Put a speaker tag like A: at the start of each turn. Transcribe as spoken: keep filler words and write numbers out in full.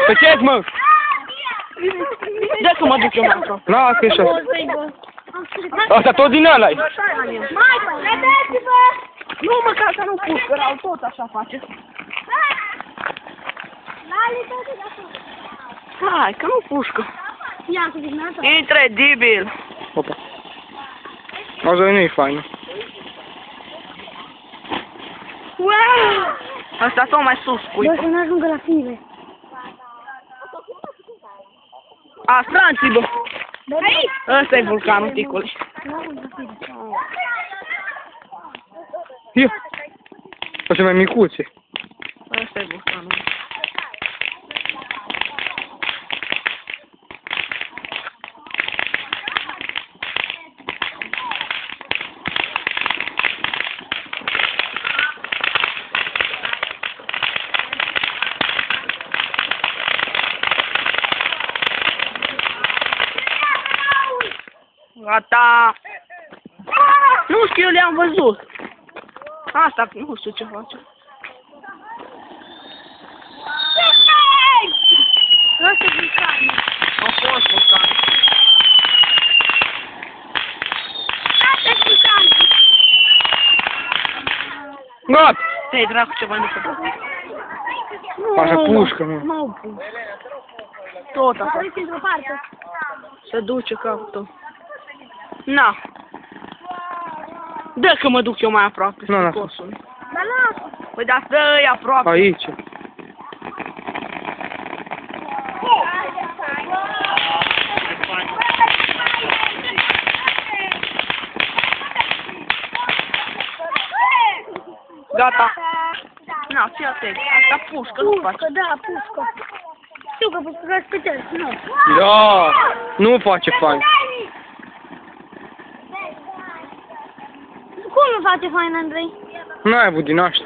A: Pe ce mă?
B: Dă că mă duc eu mai acolo.
A: Lasă că-i așa. Asta tot din ăla-i.
C: Mai, vedeți-vă!
B: Nu, măcar să nu pușcă, rău, tot așa face. Hai, că nu pușcă.
C: Ia, cu dimineața.
B: Incredibil.
A: Opa. Asta nu-i faină.
B: Wow! Asta s-o mai sus,
C: Bă,
B: cuipa.
C: să nu ajungă la five.
B: A, stranții, bă.
C: Aici!
B: Ăsta e vulcanul, ticule.
C: Nu ajungă la five.
A: Ia. Așa mai micuțe.
B: Ăsta e vulcanul. Gata! Nu știu, eu le-am văzut. Asta, nu știu ce face.
C: Ăsta e vulcanul.
B: A fost vulcan.
C: Asta e vulcanul.
A: Gata!
B: Te-ai dracu ceva de făcut.
A: Așa pușcă, mă.
C: M-au pus.
B: Tot așa.
C: Uite într-o parte.
B: Se duce capul tău. Na. Dă că mă duc eu mai aproape.
A: Nu, nu.
C: Dar lasă.
B: Păi da, stă-i aproape.
A: Aici.
B: Gata. Na, fii atent. Asta pușcă, nu face.
C: Pușcă, da, pușcă. Știu că pușcă pe tăi, nu.
A: Da. Nu face fain.
C: Cum nu face fain, Andrei?
A: N-ai avut din asta.